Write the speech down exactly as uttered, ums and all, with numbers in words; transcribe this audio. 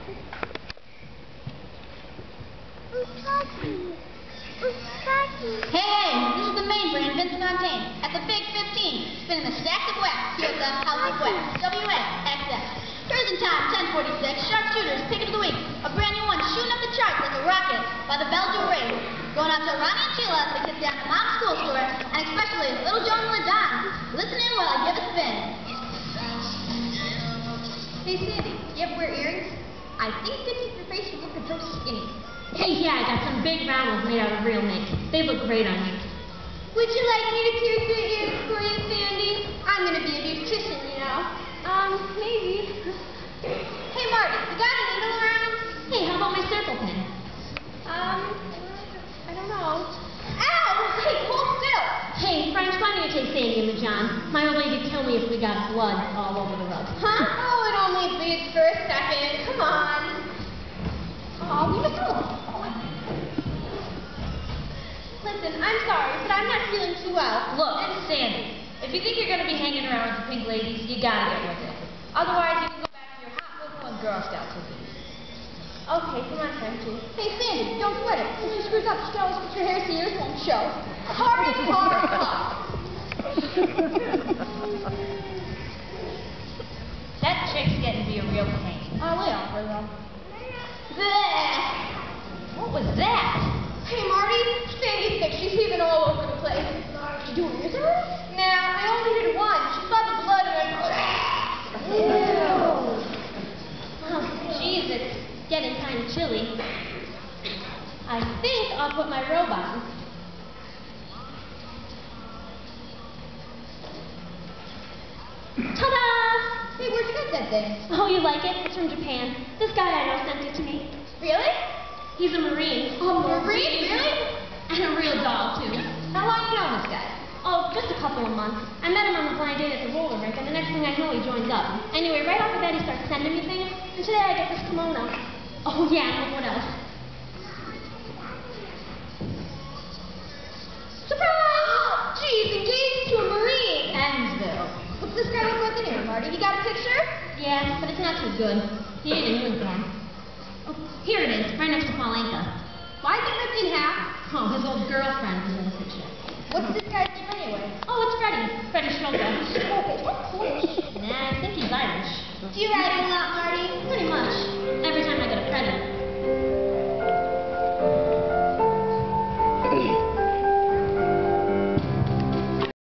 Hey, hey, this is the main brand, Vincent Fontaine, at the Big fifteen, spinning the stacks of wax here at the House of Wax, W N X X. Cruising time, ten forty-six, Sharpshooters, pick of the week, a brand new one shooting up the charts like a rocket by the Belgian Race. Going out to Ronnie and Sheila as they kick down to Mom's school store, and especially Little Joan and LaDon. Listen in while I give a spin. Hey, Sandy, you ever wear earrings? I think they keep your face from looking so skinny. Hey, yeah, I got some big round ones made out of real mink. They look great on you. Would you like me to pierce your ears for you, Sandy? I'm going to be a beautician, you know. Um, maybe. Hey, Marty, you got a needle around? Hey, how about my circle pin? Um, I don't know. Ow! Hey, hold still! Hey, French, why don't you take Sandy and the John? My old lady would kill me if we got blood all over the rug. Huh? Oh, it only bleeds for a second. Come on. Oh, leave it alone. Listen, I'm sorry, but I'm not feeling too well. Look, Sandy, if you think you're going to be hanging around with the pink ladies, you got to get with it. Otherwise, you can go back to your hot cocoa and Girl Scout cookies. Okay, come on, Frenchie. Hey, Sandy, don't sweat it. If she screws up, she always puts her hair so yours won't show. Hurry, hurry, hurry. That chick's getting to be a real pain. Oh, lay off her, though. Blech. What was that? Hey, Marty, Sandy's sick. She's heaving all over the place. Did you do yours already? Nah, I only did one. She saw the blood and went... Ew. Oh, jeez, it's getting kind of chilly. I think I'll put my robe on. Ta-da! Hey, where'd you get that thing? Oh, you like it? It's from Japan. This guy I know sent it to me. Really? He's a Marine. A Marine? Really? And a real doll, too. How long you known this guy? Oh, just a couple of months. I met him on the blind date at the roller rink, and the next thing I know, he joins up. Anyway, right off the bat, he starts sending me things, and today I get this kimono. Oh, yeah, and look what else. Surprise! Geez, engaged to a Marine! Hensville. What's this guy look like anyway, Marty? You got a picture? Yeah, but it's not too good. He ain't in uniform. Oh, here it is, right next to Paulinka. Why is it ripped in half? Oh, his old girlfriend was in the picture. What's this guy's name anyway? Oh, it's Freddie. Freddie Schroeder. Okay, that's Polish. Nah, I think he's Irish. Do you write